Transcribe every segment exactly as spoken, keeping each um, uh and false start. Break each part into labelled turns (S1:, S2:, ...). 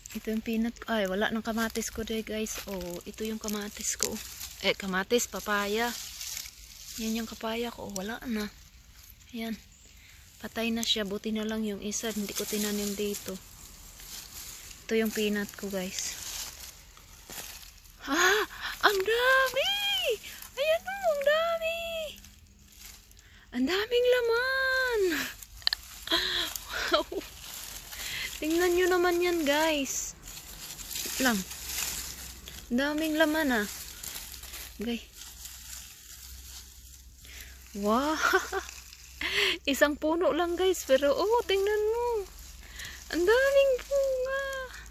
S1: Ito yung peanut ko. Ay, wala ng kamatis ko deh guys. Oh, ito yung kamatis ko. Eh, kamatis, papaya. Yan yung papaya ko. Oh, wala na. Ayan. Patay na siya. Buti na lang yung isa. Hindi ko tinanim dito. Ito yung peanut ko guys. Ah! Ang dami! Ayan o, ang dami! Ang daming laman! Wow! Tingnan nyo naman yan guys. Lang. Daming laman ah. Okay. Wow. Isang puno lang guys. Pero oh, tingnan mo. Ang daming bunga.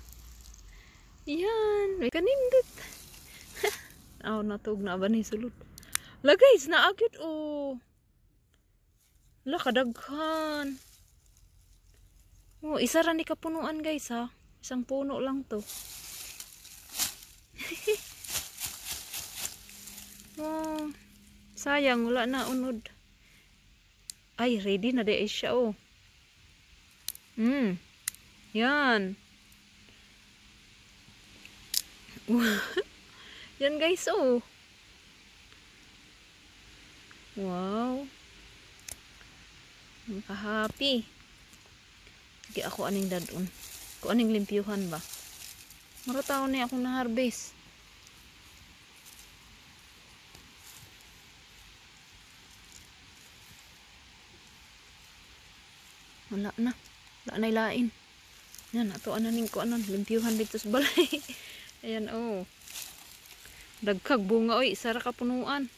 S1: Yan. May kanindot. Oh, natug na ba ni sulod. La guys, naagyot oh. La, kadaghan. Oh, isa ra ni kapunuan guys ha. Isang puno lang to. Oh, sayang wala na unod. Ay, ready na de siya oh. Hmm. Yan. Yan guys oh. Wow. Naka-happy. Sige ako aning dadon. Kung aning limpyuhan ba. Mara taon na akong na-harvest. Wala na. Wala na ilain. Yan, ato ananing ko anan. Limpyuhan dito sa balay. Ayan oh. Dagkag bunga oy. Sara ka punuan.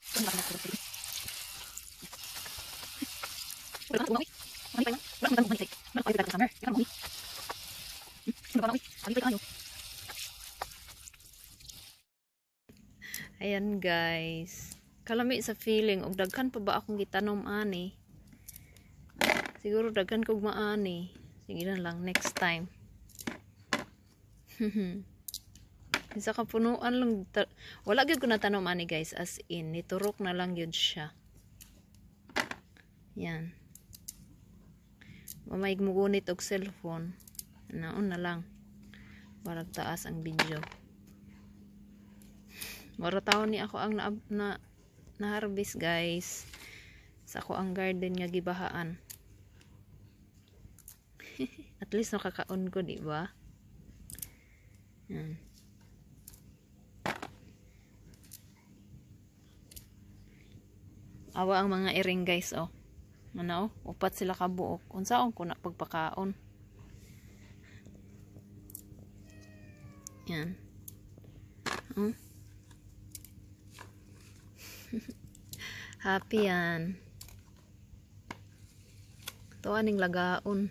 S1: Ayan guys, kalami sa feeling og daghan pa ba akong gitanom ani. Siguro daghan kog maani. Sige na lang next time. Isa ka punuan lang, wala gyud ko na tanom ani guys, as in niturok na lang yun siya. Yan. Mamay mugunit og cellphone. Naon na lang. Warag taas ang video. Mara taon ni ako ang na, na, na harvest guys. Sa ako ang garden nga gibahaan. At least nakakaon ko, di ba? Yan. Awa ang mga iring guys oh. Ano, upat sila kabuok. Unsaon ko na pagpakaon. Yan. Hmm? Happy yan. Ito aning lagaon.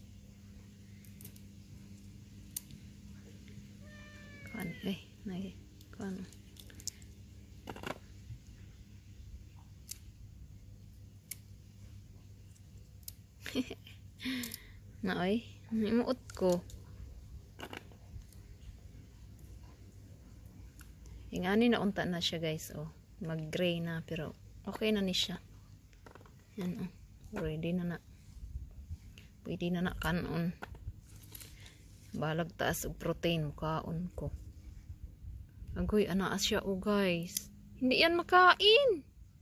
S1: Kuan eh, nay, kuan. Na ay, imuot ko. Ingani na unta na siya guys oh. Mag-gray na pero okay na ni siya. Yan oh. Ready na na. Pwede na na kanon. Balag taas og protein kaon ko. Agoy anaas siya oh guys. Hindi yan makain.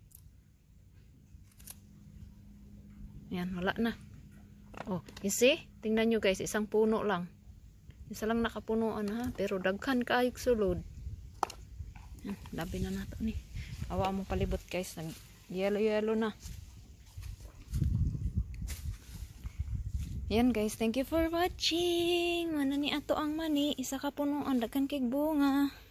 S1: Yan, wala na. Oh, you see? Tingnan nyo guys, isang puno lang. Isa lang nakapunuan ha, pero daghan kaayog sulod. Yan, labi na nato ni. Awa mo palibot guys, nag yellow yellow na. Yan guys, thank you for watching. Mana ni ato ang mani, isa ka punuan, daghan kay bunga.